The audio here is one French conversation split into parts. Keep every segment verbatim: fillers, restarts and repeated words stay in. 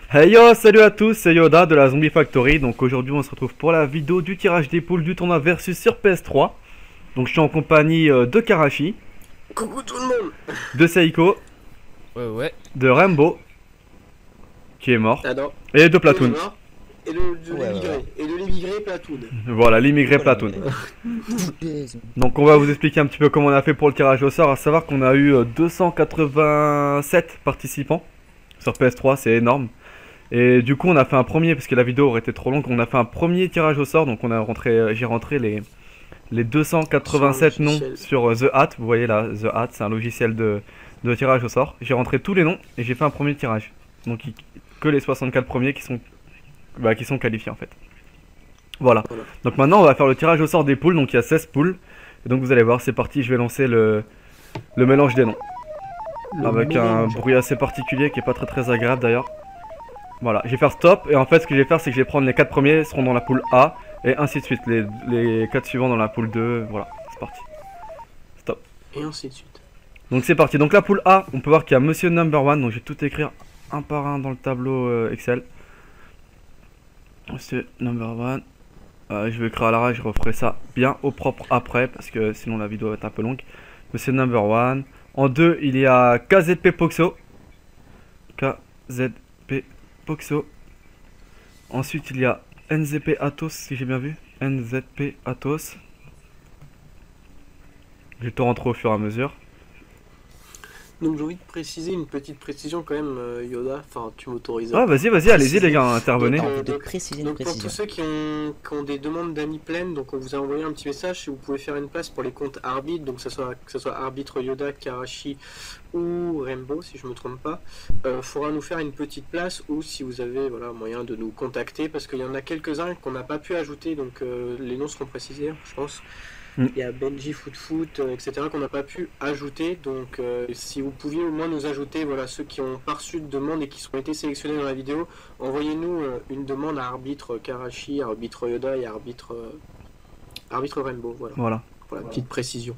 Hey yo, salut à tous, c'est Yoda de la Zombie Factory. Donc aujourd'hui on se retrouve pour la vidéo du tirage des poules du tournoi Versus sur P S trois. Donc je suis en compagnie euh, de Karashi. Coucou tout le monde. De Seiko. Ouais ouais. De Rainbow, qui est mort. J'adore. Et de Platoon. Et le, de Ouais, l'émigré. ouais. Et de l'émigré Platoon. Voilà, l'immigré Platoon. Donc on va vous expliquer un petit peu comment on a fait pour le tirage au sort. À savoir qu'on a eu euh, deux cent quatre-vingt-sept participants sur P S trois, c'est énorme. Et du coup on a fait un premier, parce que la vidéo aurait été trop longue, on a fait un premier tirage au sort. Donc on a rentré, j'ai rentré les, les deux cent quatre-vingt-sept noms sur euh, The Hat. Vous voyez là, The Hat, c'est un logiciel de, de tirage au sort. J'ai rentré tous les noms et j'ai fait un premier tirage. Donc il- que les soixante-quatre premiers qui sont, bah, qui sont qualifiés en fait. Voilà. Voilà. Donc maintenant on va faire le tirage au sort des poules. Donc il y a seize poules. Et donc vous allez voir, c'est parti, je vais lancer le, le mélange des noms. Le Avec un mélange. bruit assez particulier qui est pas très très agréable d'ailleurs. Voilà, je vais faire stop et en fait ce que je vais faire c'est que je vais prendre les quatre premiers seront dans la poule A et ainsi de suite, les, les quatre suivants dans la poule deux, voilà, c'est parti. Stop. Et ainsi de suite. Donc c'est parti, donc la poule A, on peut voir qu'il y a Monsieur Number One, donc je vais tout écrire un par un dans le tableau euh, Excel. Monsieur Number One, euh, je vais écrire à l'arrache, je referai ça bien au propre après parce que sinon la vidéo va être un peu longue. Monsieur Number One, en deux il y a K Z P Poxo. K Z P Poxo. Ensuite il y a N Z P Athos, si j'ai bien vu. N Z P Athos. Je vais tout rentrer au fur et à mesure. Donc j'ai envie de préciser une petite précision quand même, euh, Yoda. Enfin, tu m'autorises. Ah vas-y, vas-y, allez-y les gars, intervenez. Donc, T'as euh, envie de donc- préciser une Donc pour précision. tous ceux qui ont, qui ont des demandes d'amis pleines, donc on vous a envoyé un petit message si vous pouvez faire une place pour les comptes arbitres, donc que ce soit, que ce soit arbitre Yoda, Karashi ou Rainbow si je me trompe pas, euh, faudra nous faire une petite place ou si vous avez voilà, moyen de nous contacter parce qu'il y en a quelques-uns qu'on n'a pas pu ajouter, donc euh, les noms seront précisés je pense. Mm. Il y a Benji Foot Foot, euh, et cetera qu'on n'a pas pu ajouter, donc euh, si vous pouviez au moins nous ajouter voilà, ceux qui ont pas reçu de demande et qui ont été sélectionnés dans la vidéo, envoyez-nous euh, une demande à arbitre Karashi, arbitre Yoda et arbitre, euh, arbitre Rainbow, voilà, Voilà. pour la petite précision.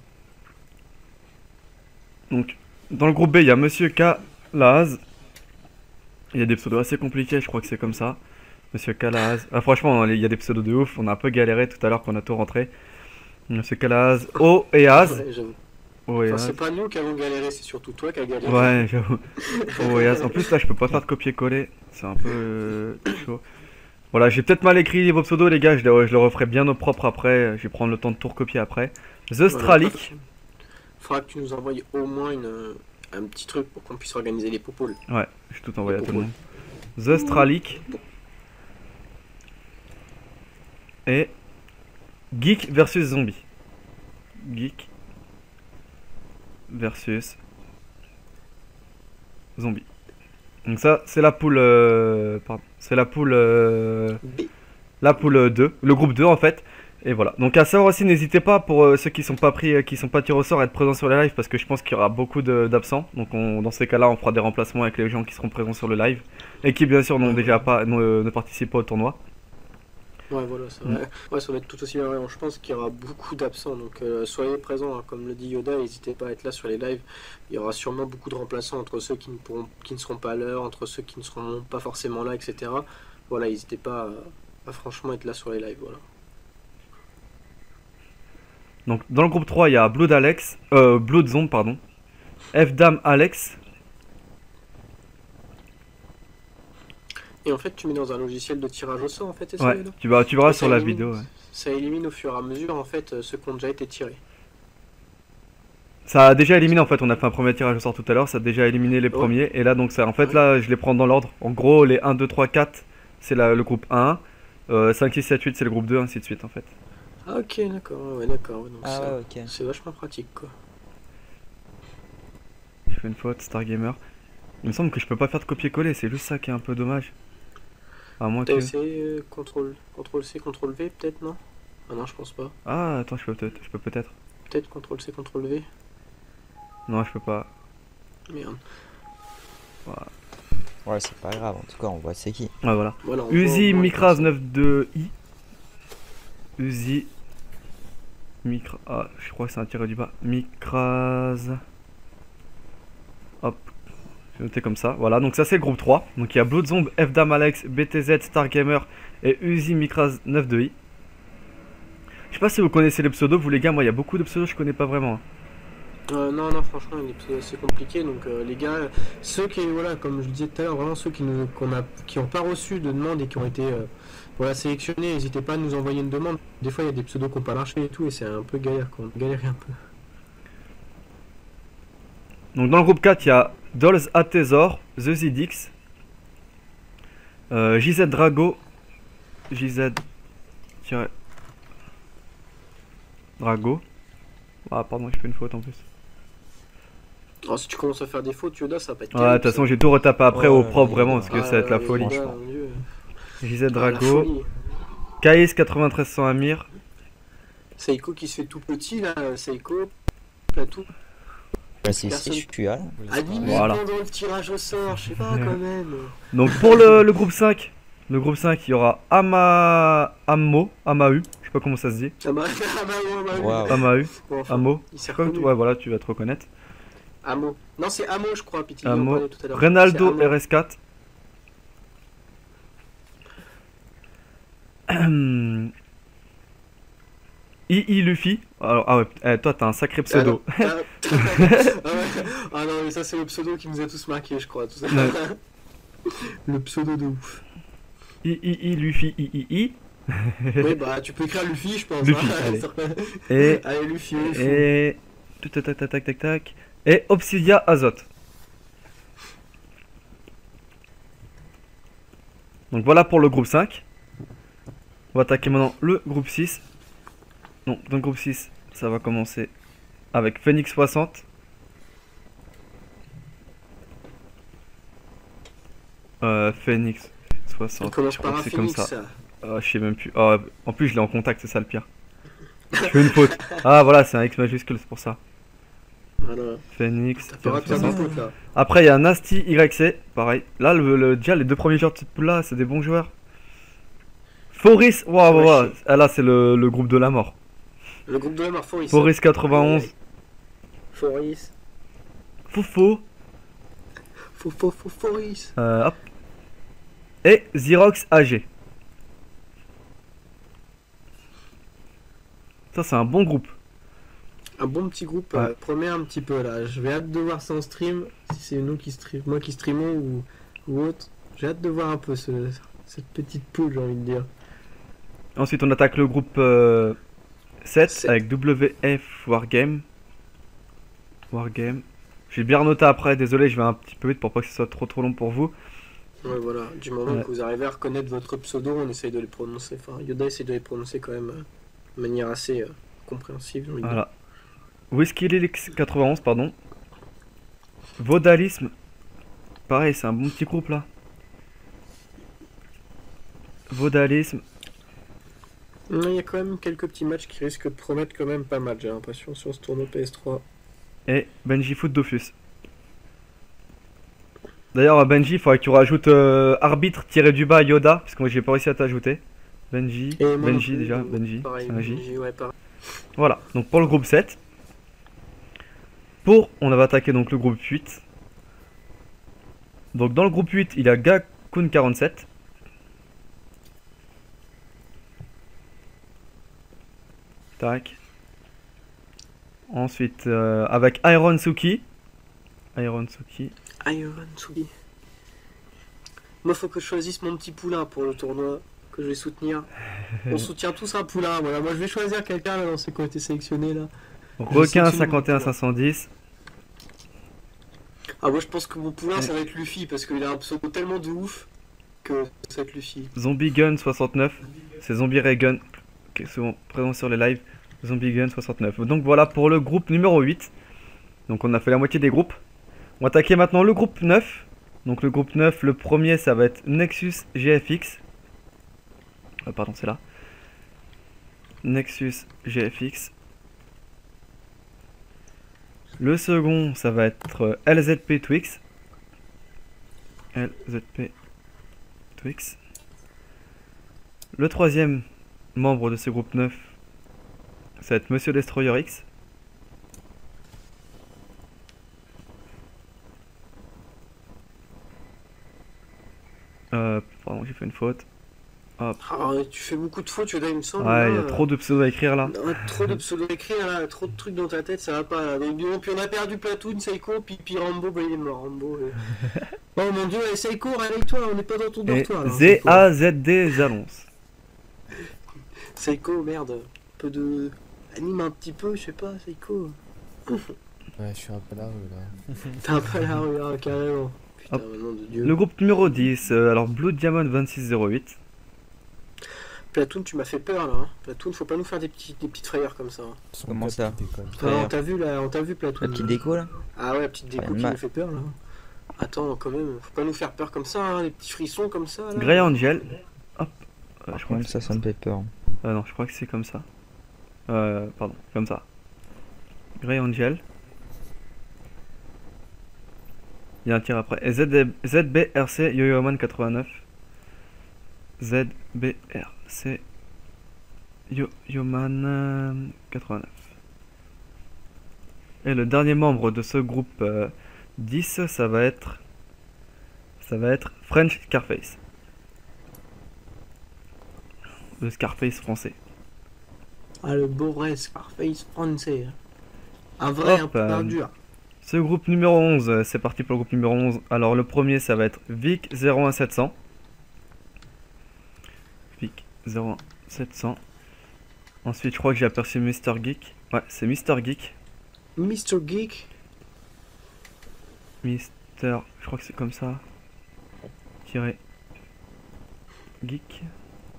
Donc, dans le groupe B, il y a Monsieur K. Laz. Il y a des pseudos assez compliqués, je crois que c'est comme ça. Monsieur K. Laz. Ah, franchement, il y a des pseudos de ouf. On a un peu galéré tout à l'heure qu'on a tout rentré. Monsieur K. Laz. O et Az. Ouais, j'avoue. O et Enfin, Az. c'est pas nous qui avons galéré, c'est surtout toi qui as galéré. Ouais, j'avoue. O et Az. En plus, là, je peux pas faire de copier-coller. C'est un peu euh, chaud. Voilà, j'ai peut-être mal écrit vos pseudos, les gars. Je le, je le referai bien au propre après. Je vais prendre le temps de tout recopier après. The Voilà. Stralic. Faudra que tu nous envoies au moins une, un petit truc pour qu'on puisse organiser les popoules. Ouais, je vais tout envoyer à tout le monde. The Stralic. Et Geek versus Zombie. Geek versus Zombie. Donc ça, c'est la poule... euh, pardon. C'est la poule... euh, B. la poule deux. Le groupe deux en fait. Et voilà. Donc à savoir aussi, n'hésitez pas pour euh, ceux qui sont pas pris, euh, qui sont pas tirés au sort à être présents sur les lives parce que je pense qu'il y aura beaucoup de- d'absents. Donc on- dans ces cas-là, on fera des remplacements avec les gens qui seront présents sur le live et qui bien sûr n'ont déjà pas, ne, ne participent pas au tournoi. Ouais, voilà, ça Mm. va, ouais, ça va être tout aussi variant. Je pense qu'il y aura beaucoup d'absents, donc euh, soyez présents, hein. Comme le dit Yoda, n'hésitez pas à être là sur les lives. Il y aura sûrement beaucoup de remplaçants entre ceux qui ne, pourront, qui ne seront pas à l'heure, entre ceux qui ne seront pas forcément là, et cetera. Voilà, n'hésitez pas à, à franchement être là sur les lives, voilà. Donc dans le groupe trois, il y a Blood Alex, euh, Blood Zone pardon, F-Dam Alex. Et en fait, tu mets dans un logiciel de tirage au sort, en fait, c'est ça, Ouais, Yoda tu vas, tu verras Et sur ça la élimine- vidéo. Ouais. Ça élimine au fur et à mesure, en fait, euh, ceux qui ont déjà été tirés. Ça a déjà éliminé en fait, on a fait un premier tirage au sort tout à l'heure, ça a déjà éliminé les Ouais. premiers. Et là donc ça, en fait Ouais. là je les prends dans l'ordre. En gros les un, deux, trois, quatre c'est la- le groupe un, euh, cinq, six, sept, huit c'est le groupe deux, ainsi de suite en fait. Ah, ok, d'accord, ouais, d'accord. Ouais, donc Ah ça- ouais, ok. c'est vachement pratique, quoi. J'ai fait une faute, Stargamer. Il me semble que je peux pas faire de copier-coller, c'est juste ça qui est un peu dommage. À moins T'as que... essayé euh, contrôle, contrôle C, contrôle V, peut-être, non? Ah non, je pense pas. Ah attends, je peux peut-être, je peux peut-être. Peut-être contrôle C, contrôle V. Non je peux pas. Merde. Voilà. Ouais, c'est pas grave, en tout cas, on voit c'est qui. Ah voilà. Voilà, on Uzi voit au moins Mikraz comme ça. quatre-vingt-deux i. Uzi Mikra... Ah, je crois que c'est un tiré du bas. Mikraz. Hop. Je C'est noté comme ça. Voilà, donc ça c'est le groupe trois. Donc il y a Bloodzomb, F-Dam Alex, B T Z, Stargamer et Uzi Mikraz neuf deux i. Je sais pas si vous connaissez les pseudos, vous les gars, moi il y a beaucoup de pseudos que je connais pas vraiment. Euh, non, non, franchement, il est pseudos assez compliqué. Donc, euh, les gars, ceux qui, voilà, comme je disais tout à l'heure, vraiment ceux qui n'ont qu'on a, qui ont pas reçu de demande et qui ont été euh, voilà, sélectionnés, n'hésitez pas à nous envoyer une demande. Des fois, il y a des pseudos qui n'ont pas marché et tout, et c'est un peu galère, quoi. On galère un peu. Donc dans le groupe quatre, il y a Dolls Athesor, The Zidix, euh, J Z Drago, J Z Drago. Ah pardon, je fais une faute en plus. Alors, si tu commences à faire des fautes, Yoda, ça va pas être Ouais, de toute façon, j'ai tout retapé après Ouais, au propre, mais- vraiment, parce que Ah, ça va être la ouais, folie. Yoda, mon Dieu. J Z Ah, la Drago, folie. Kaïs quatre-vingt-treize cent Amir, Seiko qui se fait tout petit, là, Seiko, Platou. Bah, si, Personne- si, je suis là. Anime Voilà. pendant le tirage au sort, je sais pas quand même. Donc pour le, le groupe cinq, le groupe cinq, il y aura Ama... Ammo, Amahu, je sais pas comment ça se dit, Ah bah, ah bah, ouais, bah, oui. Waouh. Amahu, Bon, enfin, Amo, il s'est Comme- reconnu. ouais voilà, tu vas te reconnaître. Amo. Non, c'est Amo, je crois, Piti. on Amo, parlait tout à l'heure. Renaldo C'est Amo. R S quatre. I I Luffy. Alors, ah ouais, eh, toi t'as un sacré pseudo. Ah, non. Ah, ah ouais. Ah non, mais ça, c'est le pseudo qui nous a tous marqués, je crois. Tout ça. Ouais. Le pseudo de ouf. I I I Luffy I I I. Oui, bah, tu peux écrire Luffy, je pense. Luffy, hein. allez. Et Allez, Luffy, oui, fou. et tac tac tac tac tac tac et Obsidia Azote. Donc voilà pour le groupe cinq. On va attaquer maintenant le groupe six. Donc dans le groupe six, ça va commencer avec Phoenix soixante. Euh, Phoenix On soixante. commence Je crois par un que c'est comme Phoenix. ça. Ah, je sais même plus. Ah, en plus, je l'ai en contact, c'est ça le pire. Je fais une faute. Ah, voilà, c'est un X majuscule, c'est pour ça. Voilà. Phoenix T'as pas le droit de faire des soixante. fautes, là. Après, il y a Nasty Y C, pareil. Là, le, le- déjà, les deux premiers joueurs de cette poule-là, c'est des bons joueurs. Foris, waouh, Ouais, waouh, je- ah, là, c'est le, le groupe de la mort. Le groupe de la mort, Foris. Foris quatre-vingt-onze, Foris. Fofo, Faux, faux, faux, Foris. euh, hop. Et Xerox A G. Ça, c'est un bon groupe. Un bon petit groupe, Ouais. euh, promet un petit peu là. Je vais hâte de voir ça en stream. Si c'est nous qui stream, moi qui streamons ou, ou autre. J'ai hâte de voir un peu ce, cette petite poule, j'ai envie de dire. Ensuite, on attaque le groupe euh, sept Sept. avec W F Wargame. Wargame. J'ai bien noté après, désolé, je vais un petit peu vite pour pas que ce soit trop trop long pour vous. Ouais, voilà. Du moment Ouais. que vous arrivez à reconnaître votre pseudo, on essaye de les prononcer. Enfin, Yoda essaie de les prononcer quand même euh, de manière assez euh, compréhensible, j'ai envie de dire. Voilà. Whisky Lilix quatre-vingt-onze, pardon. Vaudalisme. Pareil, c'est un bon petit groupe là. Vaudalisme. Il y a quand même quelques petits matchs qui risquent de promettre quand même pas mal, j'ai l'impression, sur ce tournoi P S trois. Et Benji Foot Dofus. D'ailleurs, Benji, il faudrait que tu rajoutes euh, arbitre tiré du bas Yoda, parce que moi j'ai pas réussi à t'ajouter. Benji, Et moi non Benji plus, déjà, euh, Benji, Pareil, c'est un J. Benji, ouais, pareil. Voilà, donc pour le groupe sept. Pour, on va attaquer donc le groupe huit. Donc dans le groupe huit, il y a Gakun quarante-sept. Tac. Ensuite, euh, avec Iron Suki. Iron Suki. Iron Tsugi. Moi, faut que je choisisse mon petit poulain pour le tournoi que je vais soutenir. On soutient tous un poulain. Voilà, moi, je vais choisir quelqu'un là dans ceux qui ont été sélectionnés là. Requin soutenu cinquante et un mon cinq cent dix. Ah, moi, je pense que mon poulain, ça va être Luffy parce qu'il a un pseudo tellement de ouf que ça va être Luffy. Zombie Gun soixante-neuf. C'est Zombie Ray Gun qui est souvent présent sur les lives. Zombie Gun soixante-neuf. Donc voilà pour le groupe numéro huit. Donc on a fait la moitié des groupes. On va attaquer maintenant le groupe neuf. Donc le groupe neuf, le premier ça va être Nexus G F X. Ah, pardon, c'est là. Nexus G F X. Le second ça va être L Z P Twix. L Z P Twix. Le troisième membre de ce groupe neuf, ça va être Monsieur Destroyer X. Euh, pardon, j'ai fait une faute. Hop. Ah, tu fais beaucoup de fautes, Yoda, il me semble. Ouais, il y là. a trop de pseudo à écrire là. Ouais, trop de pseudo écrire là, trop de trucs dans ta tête, ça va pas là. Donc, bon, puis on a perdu Platoon, Seiko, puis, puis Rambo, bah, il est mort. Rambo. euh. Oh mon dieu, allez, Seiko, réveille-toi, on n'est pas dans ton Et dortoir là. Z Seiko. A Z D Zalons. Seiko, merde. Un peu de. Anime un petit peu, je sais pas, Seiko. Ouais, je suis un peu là, là. T'as un peu la rue, hein, carrément. Putain, Hop. nom de dieu. Le groupe numéro dix, euh, alors Blue Diamond vingt-six zéro huit. Platoon, tu m'as fait peur là. Hein. Platoon, faut pas nous faire des, petits, des petites frayeurs comme ça. Hein. Son Comment cap ça qui déconne. Ah, Frayeur. on t'a vu là, on t'a vu Platoon. La petite déco là? Ah ouais, la petite déco Rien de qui mal. nous fait peur là. Attends, quand même, faut pas nous faire peur comme ça, hein, les petits frissons comme ça là. Grey Angel. Hop. Euh, je Je crois crois que ça, ça me fait peur. Ah non, je crois que c'est comme ça. Euh, pardon, comme ça. Grey Angel. Il y a un tir après. Et Z B R C Yo-Yo Man quatre-vingt-neuf. Z B R C Yo-Yo Man euh, quatre-vingt-neuf. Et le dernier membre de ce groupe euh, dix, ça va être. Ça va être French Scarface. Le Scarface français. Ah, le beau vrai Scarface français. Un vrai, Hop, un peu euh, dur. Ce groupe numéro onze, euh, c'est parti pour le groupe numéro onze. Alors le premier ça va être Vic zéro un sept cents. Vic zéro un sept cents. Ensuite je crois que j'ai aperçu Mister Geek. Ouais, c'est Mister Geek. Mister Geek. Mister, je crois que c'est comme ça. Tiré. Geek.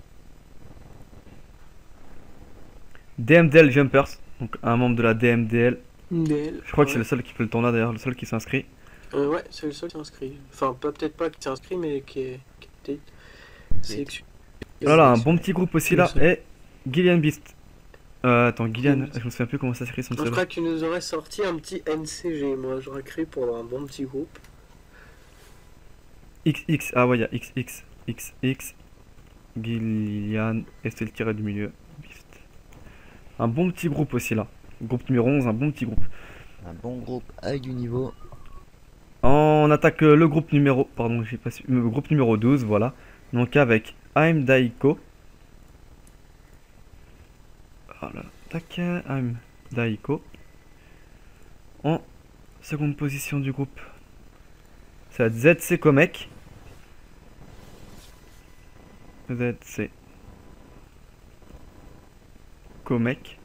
D M D L Jumpers. Donc un membre de la D M D L. D L. Je crois que ouais. c'est le seul qui fait le tournoi d'ailleurs, le seul qui s'inscrit. Euh, ouais, c'est le seul qui s'est inscrit. Enfin, pas- peut-être pas qui s'est inscrit, mais qui est. Qui était sélectionné. Voilà, un bon petit groupe aussi là. C'est le Et Gillian Beast. Euh, attends, Gillian, Gillian. je me souviens plus comment ça s'écrit son Moi, je pseudo. crois que tu nous aurais sorti un petit N C G. Moi, j'aurais créé pour un bon petit groupe. X X, ah ouais, il y a X X, X X, Gillian, et c'est le tiré du milieu. Beast. Un bon petit groupe aussi là. Groupe numéro onze, un bon petit groupe. Un bon groupe avec du niveau. On attaque euh, le groupe numéro, pardon, j'ai pas su, le groupe numéro douze, voilà. Donc avec I'm Daiko. Voilà, tac, I'm Daiko. En seconde position du groupe, c'est Z C Comek. Z C Comek.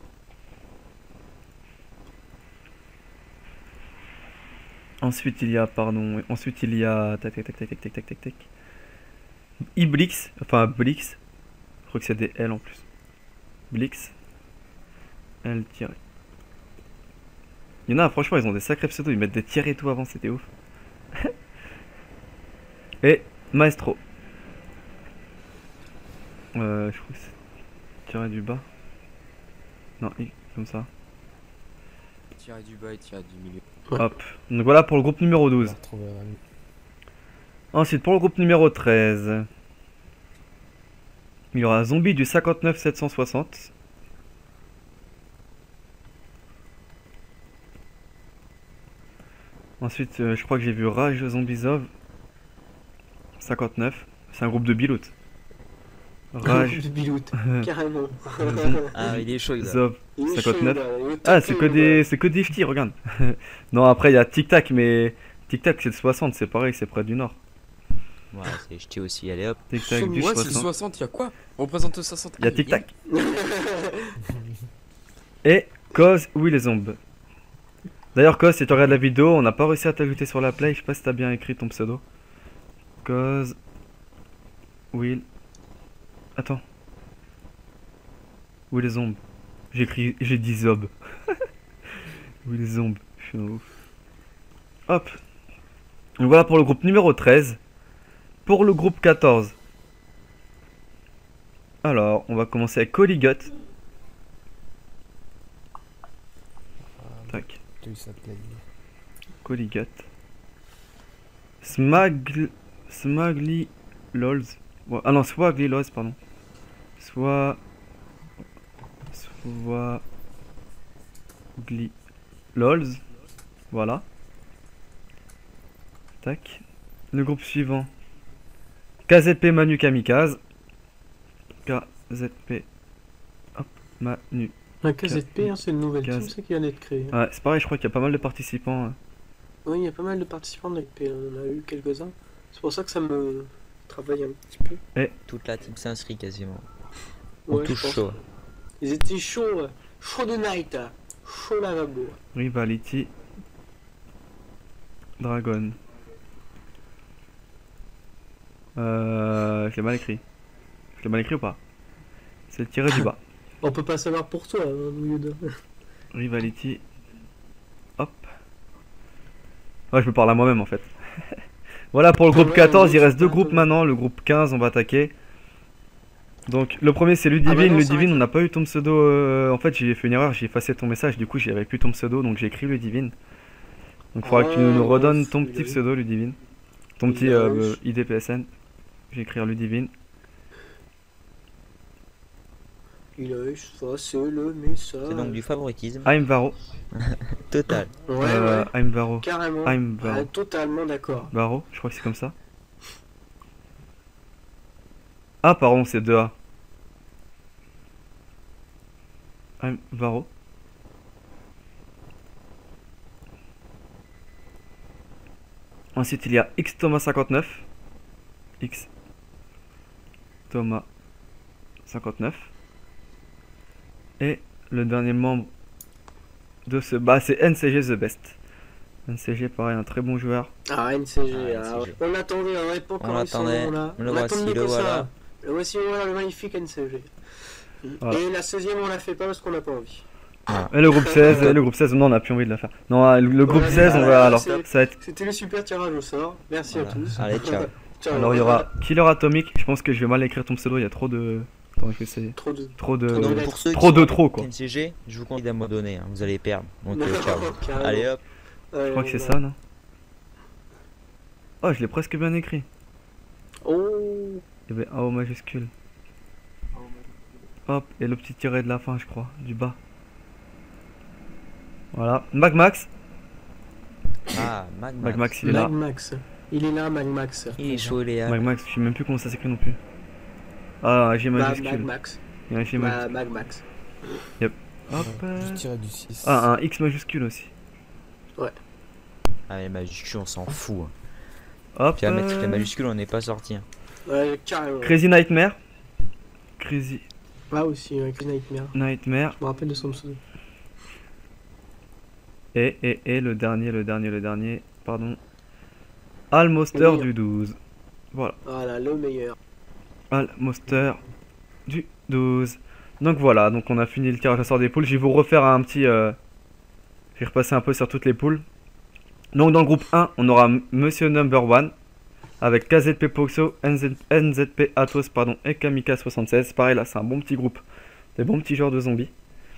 Ensuite il y a, pardon, ensuite il y a tac tac tac tac tac tac tac tac tac. Iblix, enfin Blix. Je crois que c'est des L en plus. Blix. L tiré. Il y en a, franchement, ils ont des sacrés pseudos, ils mettent des tirés et tout avant, c'était ouf. Et Maestro. Euh, je crois que c'est tiré du bas. Non, I, comme ça. Tirer du bas et tirer du milieu. Ouais. Hop. Donc voilà pour le groupe numéro On douze. va retrouver un- Ensuite, pour le groupe numéro treize, il y aura Zombie du cinquante-neuf sept cent soixante. Ensuite, euh, je crois que j'ai vu Rage Zombiesov cinquante-neuf. C'est un groupe de Bilout. Rage de Bilout, carrément. Ah, il est chaud, là. Zov Il est cinquante-neuf. chaud, là, il est Ah, top, c'est que là. des, c'est que des ch'tis, regarde. Non, après il y a Tic Tac, mais Tic Tac c'est de soixante, c'est pareil, c'est près du nord. Ouais, c'est jeté aussi, allez hop. Tic Tac du Moi, c'est soixante. soixante, il y a quoi? On représente le soixante. Il y a Tic Tac. Et Cause Will Zomb. D'ailleurs, Cause, si tu regardes la vidéo, on n'a pas réussi à t'ajouter sur la play. Je sais pas si t'as bien écrit ton pseudo. Cause Will. Attends. Will Zomb. J'ai écrit. J'ai dit Zob. Will Zomb. Je suis un ouf. Hop. Donc voilà pour le groupe numéro treize. Pour le groupe quatorze. Alors, on va commencer avec Colligut. Tac. Tu s'appelait. Colligut. Smagl... Smagly Lols. Ouais, ah non, Swagly Lols, pardon. Soit... Swagly Lols. Voilà. Tac. Le groupe suivant. K Z P Manu Kamikaze. K Z P. Hop, Manu. Un K Z P, hein, c'est une nouvelle K Z team, c'est qui vient d'être créée. Ouais, c'est pareil, je crois qu'il y a pas mal de participants. hein. Oui, il y a pas mal de participants de l'A P, on en a eu quelques-uns. C'est pour ça que ça me travaille un petit peu. Toute la team s'inscrit quasiment. Ouais, On touche je pense. chaud. Ils étaient chauds, euh, chaud de night, euh, chaud lavabo. Rivality. Dragon. Euh. Je l'ai mal écrit. Je l'ai mal écrit ou pas? C'est le tiré du bas. On peut pas savoir pour toi, hein, Yoda. Rivality. Hop. Ouais, je me parle à moi-même en fait. Voilà pour le groupe Ouais, quatorze, il ouais, reste deux ouais, groupes ouais. maintenant. Le groupe quinze, on va attaquer. Donc le premier c'est Ludivine. Ah bah non, Ludivine, s'arrête. on n'a pas eu ton pseudo. euh, En fait, j'ai fait une erreur, j'ai effacé ton message. Du coup, j'avais plus ton pseudo, donc j'ai écrit Ludivine. Donc il faudra que tu Ah, nous redonnes ouais, ton il petit a eu. pseudo, Ludivine. Ton Il petit a euh, eu. I D P S N. Je vais écrire Ludivine. Il a effacé le message. C'est donc du favoritisme I'm Varo. total. Ouais, Euh, ouais, I'm Varo. carrément. I'm Ah, Varo. totalement d'accord. Varo, je crois que c'est comme ça. Ah, pardon, c'est deux A. I'm Varo. Ensuite, il y a X Thomas cinquante-neuf. X Thomas cinquante-neuf. Et le dernier membre de ce... Bah, c'est N C G The Best. N C G, pareil, un très bon joueur. Ah, N C G, Ah, ah, N C G. on l'attendait, on n'avait pas encore On eu son l'attendait, nom, là. le On voici, l'attendait le que ça. voilà. Le voici, voilà, le magnifique N C G. Voilà. Et la seizième, on la fait pas parce qu'on n'a pas envie. Et le groupe seize, et le groupe seize, non, on n'a plus envie de la faire. Non, euh, le groupe Ouais, seize, on bah, va là, alors, c'est- ça va être. C'était le super tirage au sort. Merci Voilà. à tous. Allez, ciao. Ciao. Alors, il y aura Killer Atomic. Je pense que je vais mal écrire ton pseudo, il y a trop de. Attends, je vais essayer. Trop de. Trop de. Trop de Donc lettres. pour ceux Trop qui de ont trop, quoi. N C G, je vous conseille d'abandonner, hein, vous allez perdre. Donc Non, euh, ciao. carrément. Allez hop. Je crois que c'est ça, non? Oh, je l'ai presque bien écrit. Oh. Il y avait un O majuscule. Hop, et le petit tiret de la fin, je crois, du bas. Voilà. Magmax. Ah, Magmax. Magmax, il est là. Magmax. Il est là, Magmax. Il est chaud, Léa. Magmax, je sais même plus comment ça s'écrit non plus. Ah, un G Bah, majuscule. Magmax. Il y a un G Bah, majuscule. Magmax. Hop. Je euh. tirais du six. Ah, un X majuscule aussi. Ah, les majuscules, on s'en fout. hein. Hop. Puis à mettre les euh. majuscules, on n'est pas sorti. hein. Ouais, carrément. Crazy Nightmare. Crazy Ah, aussi, ouais, Crazy Nightmare. Nightmare. Je me rappelle de son pseudo. Et, et, et le dernier, le dernier, le dernier. Pardon. Almoster Oui. du douze. Voilà. Voilà, le meilleur. Almoster du douze. Donc voilà, donc on a fini le tirage à sort des poules. Je vais vous refaire un petit... euh, Je vais repasser un peu sur toutes les poules. Donc dans le groupe un, on aura M- Monsieur Number One. Avec K Z P Poxo, N Z N Z P Atos pardon, et Kamika soixante-seize. Pareil là, c'est un bon petit groupe. Des bons petits joueurs de zombies.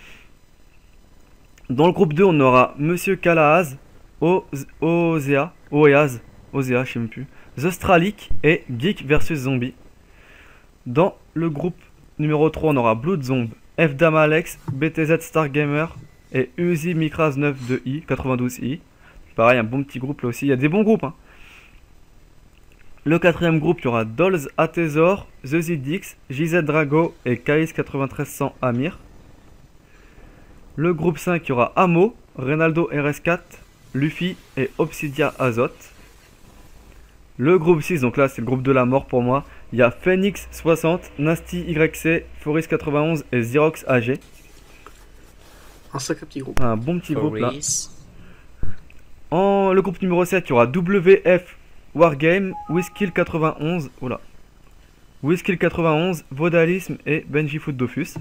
Dans le groupe deux, on aura Monsieur Kalahaz, Oz- Ozea, Oeaz, Ozea, je sais même plus, The Stralic et Geek versus Zombie. Dans le groupe numéro trois, on aura Blood Zomb, F Dam Alex, B T Z Stargamer et Uzi Mikraz neuf deux i, quatre-vingt-douze i. Pareil, un bon petit groupe là aussi. Il y a des bons groupes. Hein. Le quatrième groupe, il y aura Dolls Athesor, The Zidix, J Z Drago et K S quatre-vingt-treize cents Amir. Le groupe cinq, il y aura Amo, Renaldo R S quatre, Luffy et Obsidia Azote. Le groupe six, donc là c'est le groupe de la mort pour moi. Il y a Phoenix soixante, Nasty Y C, Forest quatre-vingt-onze et Xerox A G. Un sacré petit groupe. Un bon petit groupe là. Maurice. En le groupe numéro sept, il y aura W F Wargame, Whiskill quatre-vingt-onze, oula. Whiskill quatre-vingt-onze, Vaudalisme et Benji Foot Dofus.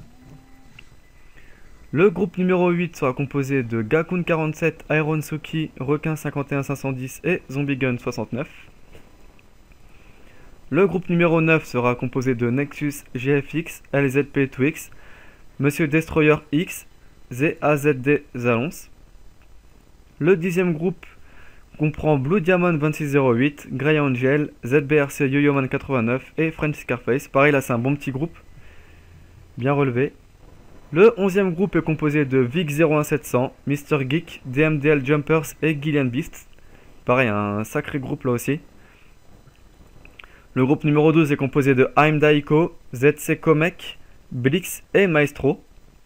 Le groupe numéro huit sera composé de Gakun quarante-sept, Iron Suki, Requin cinquante et un cinq cent dix et Zombie Gun soixante-neuf. Le groupe numéro neuf sera composé de Nexus G F X, L Z P Twix, Monsieur Destroyer X, Z A Z D Zalons. Le dixième groupe comprend Blue Diamond vingt-six zéro huit, Grey Angel, Z B R C Yo-Yo-Man quatre-vingt-neuf et French Scarface. Pareil là c'est un bon petit groupe, bien relevé. Le onzième groupe est composé de Vic zéro un sept cents, Mister Geek, D M D L Jumpers et Gillian Beast. Pareil un sacré groupe là aussi. Le groupe numéro douze est composé de Aim Daiko, Z C Comek, Blix et Maestro.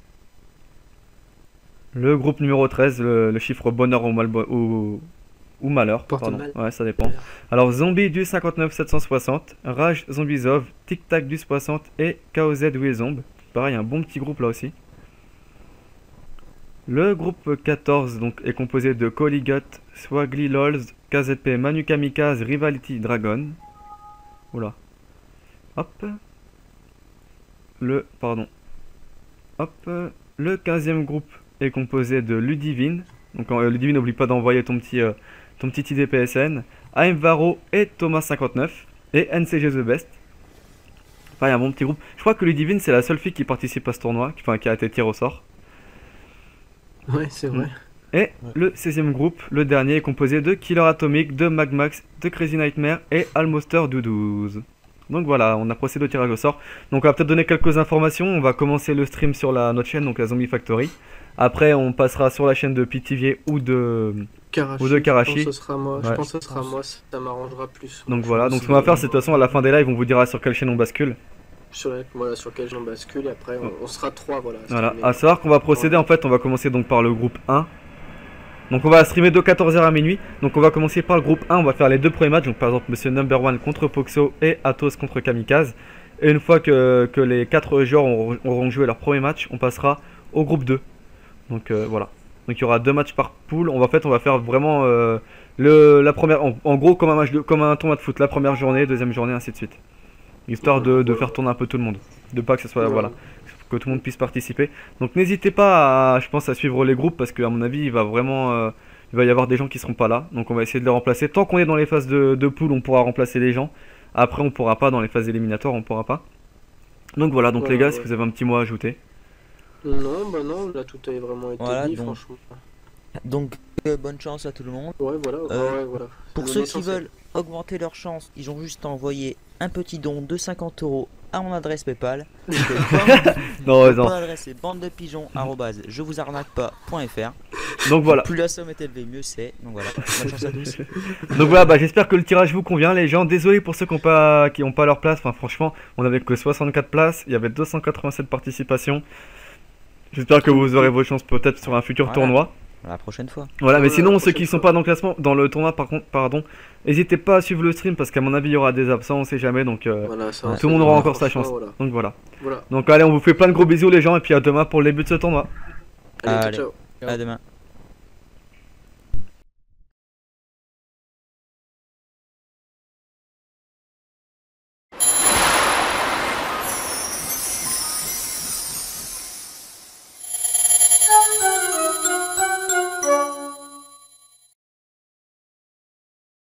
Le groupe numéro treize, le, le chiffre bonheur ou, mal, ou, ou malheur, Porte pardon. mal. Ouais, ça dépend. Alors Zombie du cinquante-neuf sept cent soixante, Rage Zombiesov, Tic Tac du soixante et K O Z Wizomb. Pareil, un bon petit groupe là aussi. Le groupe quatorze donc, est composé de Colligot, Swagly Lols, K Z P, Manu Kamikaze, Rivality Dragon. Oula. Hop. Le, pardon. Hop. Le quinzième groupe est composé de Ludivine. Donc euh, Ludivine, n'oublie pas d'envoyer ton petit, euh, ton petit I D P S N. A M Varo et Thomas cinquante-neuf. Et N C G The Best. Enfin, un bon petit groupe. Je crois que Ludivine, c'est la seule fille qui participe à ce tournoi. Enfin, qui a été tirée au sort. Ouais, c'est vrai. Et Ouais. le seizième groupe, le dernier, est composé de Killer Atomic, de Magmax, de Crazy Nightmare et Almoster Doudouz. Donc voilà, on a procédé au tirage au sort. Donc on va peut-être donner quelques informations. On va commencer le stream sur la, notre chaîne, donc la Zombie Factory. Après, on passera sur la chaîne de Pithiviers ou de... Karachi, Ou de Karachi. Je pense que ce sera moi. Je Ouais. pense que ce sera moi, ça m'arrangera plus. Donc Je voilà, pense donc que ce qu'on va faire, c'est de toute façon à la fin des lives, on vous dira sur quelle chaîne on bascule. sur, la- voilà, sur quel j'en bascule et après on, on sera trois. Voilà. Voilà, Mais- à savoir qu'on va procéder, en fait, on va commencer donc par le groupe un. Donc on va streamer de quatorze heures à minuit. Donc on va commencer par le groupe un, on va faire les deux premiers matchs. Donc par exemple Monsieur Number One contre Poxo et Athos contre Kamikaze. Et une fois que, que les quatre joueurs auront, auront joué leur premier match, on passera au groupe deux. Donc euh, voilà. Donc il y aura deux matchs par poule. On va, en fait, on va faire vraiment euh, le, la première, en, en gros comme un match de, comme un tournoi de foot. La première journée, deuxième journée, ainsi de suite. Histoire de, de faire tourner un peu tout le monde. De pas que ce soit, voilà, que tout le monde puisse participer. Donc n'hésitez pas à, je pense, à suivre les groupes parce qu'à mon avis il va vraiment euh, il va y avoir des gens qui seront pas là, donc on va essayer de les remplacer. Tant qu'on est dans les phases de, de poule, on pourra remplacer les gens. Après on pourra pas, dans les phases éliminatoires on pourra pas. Donc voilà, donc Ouais, les gars, ouais. si vous avez un petit mot à ajouter. Non, bah non, là tout a vraiment été Voilà, dit, donc- franchement. Donc, euh, bonne chance à tout le monde. Ouais, voilà. Euh, ouais, voilà. Pour C'est ceux qui l'essentiel. veulent augmenter leur chance, ils ont juste à envoyer un petit don de cinquante euros à mon adresse PayPal. Non, Mon non. adresse est bande de pigeons arobase je vous arnaque pas point fr. Donc voilà. Plus la somme est élevée, mieux c'est. Donc voilà, bonne chance à tous. Donc voilà, bah, j'espère que le tirage vous convient les gens. Désolé pour ceux qui n'ont pas, qui ont pas leur place. Enfin franchement, on avait que soixante-quatre places, il y avait deux cent quatre-vingt-sept participations. J'espère que vous aurez vos chances peut-être sur un futur Voilà. tournoi. La prochaine fois. Voilà, mais Voilà, sinon la ceux qui prochaine sont fois. pas dans le classement, dans le tournoi par contre, pardon, n'hésitez pas à suivre le stream parce qu'à mon avis il y aura des absents, on sait jamais, donc euh, Voilà, ça, Ouais. tout le monde aura encore sa franchement, chance. Voilà. Donc voilà. voilà. Donc allez, on vous fait plein de gros bisous les gens et puis à demain pour le début de ce tournoi. Allez, Allez. ciao, ciao. À demain.